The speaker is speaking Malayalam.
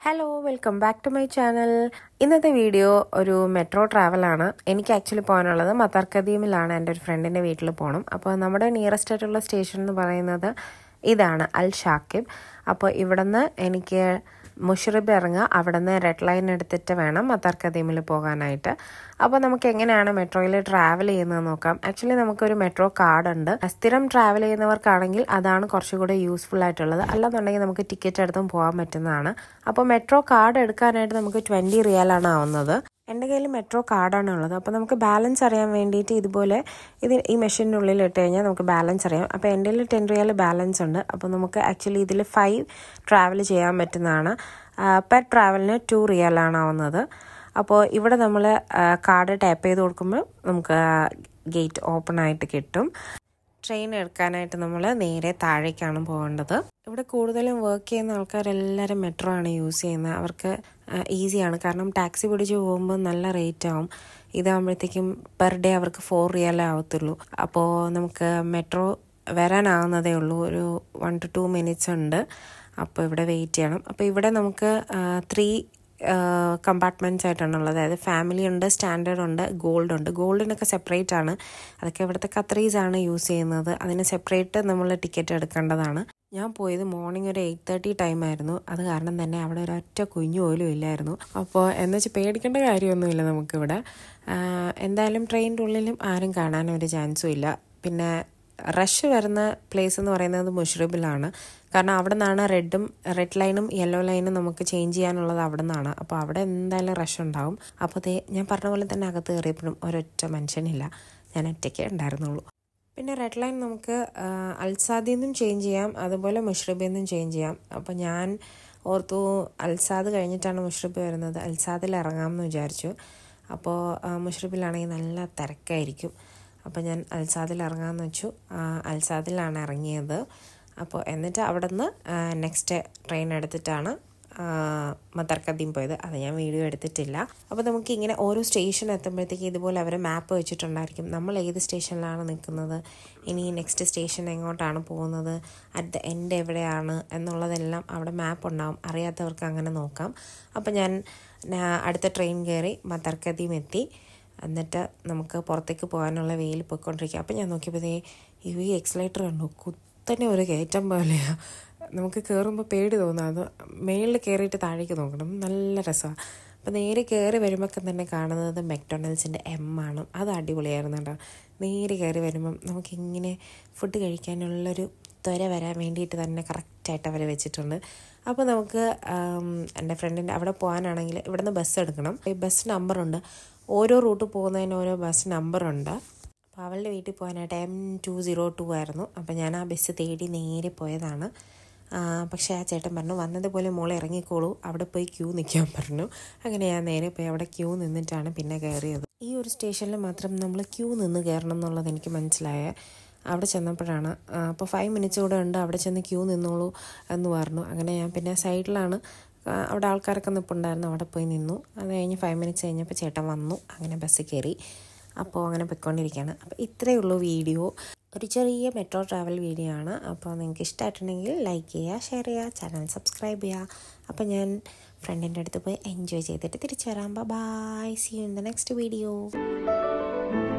Hello welcome back to my channel. ഇന്നത്തെ വീഡിയോ ഒരു മെട്രോ ട്രാവലാണ്. എനിക്ക് ആക്ച്വലി പോകാനുള്ളത് മത്താർക്കദീമിലാണ്. എൻ്റെ ഒരു ഫ്രണ്ടിൻ്റെ വീട്ടിൽ പോകണം. അപ്പോൾ നമ്മുടെ നിയറസ്റ്റ് ആയിട്ടുള്ള സ്റ്റേഷൻ എന്ന് പറയുന്നത് ഇതാണ്, അൽ ഷാക്കിബ്. അപ്പോൾ ഇവിടെ നിന്ന് എനിക്ക് മുഷറബ് ഇറങ്ങുക, അവിടെ നിന്ന് റെഡ് ലൈൻ എടുത്തിട്ട് വേണം മത്താർക്കദീമിൽ പോകാനായിട്ട്. അപ്പോൾ നമുക്ക് എങ്ങനെയാണ് മെട്രോയിൽ ട്രാവൽ ചെയ്യുന്നത് നോക്കാം. ആക്ച്വലി നമുക്കൊരു മെട്രോ കാർഡ് ഉണ്ട്. സ്ഥിരം ട്രാവൽ ചെയ്യുന്നവർക്കാണെങ്കിൽ അതാണ് കുറച്ചുകൂടെ യൂസ്ഫുൾ ആയിട്ടുള്ളത്. അല്ലാന്നുണ്ടെങ്കിൽ നമുക്ക് ടിക്കറ്റ് എടുത്തും പോകാൻ പറ്റുന്നതാണ്. അപ്പോൾ മെട്രോ കാർഡ് എടുക്കാനായിട്ട് നമുക്ക് 20 റിയാലാണ് ആവുന്നത്. എൻ്റെ കയ്യിൽ മെട്രോ കാർഡാണ് ഉള്ളത്. അപ്പോൾ നമുക്ക് ബാലൻസ് അറിയാൻ വേണ്ടിയിട്ട് ഇതുപോലെ ഈ മെഷീൻ്റെ ഉള്ളിൽ ഇട്ട് കഴിഞ്ഞാൽ നമുക്ക് ബാലൻസ് അറിയാം. അപ്പോൾ എൻ്റെ കയ്യിൽ 10 റിയാൽ ബാലൻസ് ഉണ്ട്. അപ്പോൾ നമുക്ക് ആക്ച്വലി ഇതിൽ 5 ട്രാവൽ ചെയ്യാൻ പറ്റുന്നതാണ്. പെർ ട്രാവലിന് 2 റിയാലാണ് ആവുന്നത്. അപ്പോൾ ഇവിടെ നമ്മൾ കാർഡ് ടാപ്പ് ചെയ്ത് കൊടുക്കുമ്പോൾ നമുക്ക് ഗേറ്റ് ഓപ്പൺ ആയിട്ട് കിട്ടും. ട്രെയിൻ എടുക്കാനായിട്ട് നമ്മൾ നേരെ താഴേക്കാണ് പോകേണ്ടത്. ഇവിടെ കൂടുതലും വർക്ക് ചെയ്യുന്ന ആൾക്കാരെല്ലാവരും മെട്രോ ആണ് യൂസ് ചെയ്യുന്നത്. അവർക്ക് ഈസിയാണ്, കാരണം ടാക്സി പിടിച്ച് പോകുമ്പോൾ നല്ല റേറ്റ് ആവും. ഇതാകുമ്പോഴത്തേക്കും പെർ ഡേ അവർക്ക് 4 റിയാലേ ആവത്തുള്ളൂ. അപ്പോൾ നമുക്ക് മെട്രോ വരാനാവുന്നതേ ഉള്ളൂ. ഒരു 1 to 2 മിനിറ്റ്സ് ഉണ്ട്. അപ്പോൾ ഇവിടെ വെയിറ്റ് ചെയ്യണം. അപ്പോൾ ഇവിടെ നമുക്ക് 3 കമ്പാർട്ട്മെൻറ്റ്സ് ആയിട്ടാണുള്ളത്. അതായത് ഫാമിലി ഉണ്ട്, സ്റ്റാൻഡേർഡ് ഉണ്ട്, ഗോൾഡ് ഉണ്ട്. ഗോൾഡിനൊക്കെ സെപ്പറേറ്റ് ആണ്. അതൊക്കെ ഇവിടുത്തെ ഖത്തറീസാണ് യൂസ് ചെയ്യുന്നത്. അതിന് സെപ്പറേറ്റ് നമ്മൾ ടിക്കറ്റ് എടുക്കേണ്ടതാണ്. ഞാൻ പോയത് മോർണിംഗ് ഒരു 8:30 ടൈമായിരുന്നു. അത് കാരണം തന്നെ അവിടെ ഒരൊറ്റ കുഞ്ഞു പോലും ഇല്ലായിരുന്നു. അപ്പോൾ എന്ന് വെച്ചാൽ പേടിക്കേണ്ട കാര്യമൊന്നുമില്ല നമുക്കിവിടെ. എന്തായാലും ട്രെയിനിൻ്റെ ഉള്ളിലും ആരും കാണാനൊരു ചാൻസും ഇല്ല. പിന്നെ റഷ് വരുന്ന പ്ലേസ് എന്ന് പറയുന്നത് മുഷറബിലാണ്. കാരണം അവിടെ നിന്നാണ് റെഡ് ലൈനും യെല്ലോ ലൈനും നമുക്ക് ചേഞ്ച് ചെയ്യാനുള്ളത് അവിടെ നിന്നാണ്. അപ്പോൾ അവിടെ എന്തായാലും റഷ് ഉണ്ടാവും. അപ്പോൾ ഞാൻ പറഞ്ഞ പോലെ തന്നെ അകത്ത് കയറിയപ്പോഴും ഒരൊറ്റ മനുഷ്യനില്ല. ഞാൻ ഒറ്റയ്ക്കേ ഉണ്ടായിരുന്നുള്ളൂ. പിന്നെ റെഡ് ലൈൻ നമുക്ക് അൽസാദിൽ നിന്നും ചേഞ്ച് ചെയ്യാം, അതുപോലെ മുഷറബിൽ നിന്നും ചേഞ്ച് ചെയ്യാം. അപ്പോൾ ഞാൻ ഓർത്തു അൽസാദ് കഴിഞ്ഞിട്ടാണ് മുഷറബ് വരുന്നത്, അൽസാദിൽ ഇറങ്ങാമെന്ന് വിചാരിച്ചു. അപ്പോൾ മുഷറബിലാണെങ്കിൽ നല്ല തിരക്കായിരിക്കും. അപ്പോൾ ഞാൻ അൽസാദിൽ ഇറങ്ങാമെന്ന് വെച്ചു. അൽസാദിലാണ് ഇറങ്ങിയത്. അപ്പോൾ എന്നിട്ട് അവിടെ നിന്ന് നെക്സ്റ്റ് ട്രെയിൻ എടുത്തിട്ടാണ് മത്താർക്കദീം പോയത്. അത് ഞാൻ വീഡിയോ എടുത്തിട്ടില്ല. അപ്പോൾ നമുക്ക് ഇങ്ങനെ ഓരോ സ്റ്റേഷൻ എത്തുമ്പോഴത്തേക്ക് ഇതുപോലെ അവർ മാപ്പ് വെച്ചിട്ടുണ്ടായിരിക്കും. നമ്മൾ ഏത് സ്റ്റേഷനിലാണ് നിൽക്കുന്നത്, ഇനി നെക്സ്റ്റ് സ്റ്റേഷൻ എങ്ങോട്ടാണ് പോകുന്നത്, അറ്റ് ദ എൻഡ് എവിടെയാണ് എന്നുള്ളതെല്ലാം അവിടെ മാപ്പ് ഉണ്ടാവും. അറിയാത്തവർക്ക് അങ്ങനെ നോക്കാം. അപ്പോൾ ഞാൻ അടുത്ത ട്രെയിൻ കയറി മത്താർക്കദീം എത്തി. എന്നിട്ട് നമുക്ക് പുറത്തേക്ക് പോകാനുള്ള വെയിൽ പോയിക്കൊണ്ടിരിക്കുക. അപ്പോൾ ഞാൻ നോക്കിയപ്പോഴേ ഈ എക്സലേറ്റർ കണ്ടു, കുത്തന്നെ ഒരു കയറ്റം പോലെയാണ്. നമുക്ക് കയറുമ്പോൾ പേടി തോന്നും. അത് മേളിൽ കയറിയിട്ട് താഴേക്ക് നോക്കണം, നല്ല രസമാണ്. അപ്പോൾ നേരെ കയറി വരുമ്പോൾ തന്നെ കാണുന്നത് മെക്ഡൊണാൾഡ്സിൻ്റെ ആണ്. അത് അടിപൊളിയായിരുന്നു കേട്ടോ. നേരെ കയറി വരുമ്പം നമുക്കിങ്ങനെ ഫുഡ് കഴിക്കാനുള്ളൊരു ത്വര വരാൻ വേണ്ടിയിട്ട് തന്നെ കറക്റ്റായിട്ട് അവർ വെച്ചിട്ടുണ്ട്. അപ്പോൾ നമുക്ക് എൻ്റെ ഫ്രണ്ടിൻ്റെ അവിടെ പോകാനാണെങ്കിൽ ഇവിടെ നിന്ന് ബസ് എടുക്കണം. ഈ ബസ് നമ്പറുണ്ട്, ഓരോ റൂട്ട് പോകുന്നതിന് ഓരോ ബസ് നമ്പറുണ്ട്. അപ്പോൾ അവളുടെ വീട്ടിൽ പോകാനായിട്ട് M202 ആയിരുന്നു. അപ്പോൾ ഞാൻ ആ ബസ് തേടി നേരെ പോയതാണ്. പക്ഷേ ആ ചേട്ടൻ പറഞ്ഞു വന്നതുപോലെ മോളെ ഇറങ്ങിക്കോളൂ, അവിടെ പോയി ക്യൂ നിൽക്കാൻ പറഞ്ഞു. അങ്ങനെ ഞാൻ നേരെ പോയി അവിടെ ക്യൂ നിന്നിട്ടാണ് പിന്നെ കയറിയത്. ഈ ഒരു സ്റ്റേഷനിൽ മാത്രം നമ്മൾ ക്യൂ നിന്ന് കയറണം എന്നുള്ളത് എനിക്ക് മനസ്സിലായത് അവിടെ ചെന്നപ്പോഴാണ്. അപ്പോൾ 5 മിനിറ്റ്സ് കൂടെ ഉണ്ട്, അവിടെ ചെന്ന് ക്യൂ നിന്നോളൂ എന്ന് പറഞ്ഞു. അങ്ങനെ ഞാൻ പിന്നെ സൈഡിലാണ്, അവിടെ ആൾക്കാരൊക്കെ നിൽപ്പുണ്ടായിരുന്നു, അവിടെ പോയി നിന്നു. അത് കഴിഞ്ഞ് 5 മിനിറ്റ്സ് കഴിഞ്ഞപ്പോൾ ചേട്ടൻ വന്നു. അങ്ങനെ ബസ് കയറി. അപ്പോൾ അങ്ങനെ പോയിക്കൊണ്ടിരിക്കുകയാണ്. അപ്പോൾ ഇത്രയേ ഉള്ളൂ വീഡിയോ. ഒരു ചെറിയ മെട്രോ ട്രാവൽ വീഡിയോ ആണ്. അപ്പോൾ നിങ്ങൾക്ക് ഇഷ്ടമായിട്ടുണ്ടെങ്കിൽ ലൈക്ക് ചെയ്യുക, ഷെയർ ചെയ്യുക, ചാനൽ സബ്സ്ക്രൈബ് ചെയ്യുക. അപ്പോൾ ഞാൻ ഫ്രണ്ടിൻ്റെ അടുത്ത് പോയി എൻജോയ് ചെയ്തിട്ട് തിരിച്ചു വരാം. Bye, see you in the next video.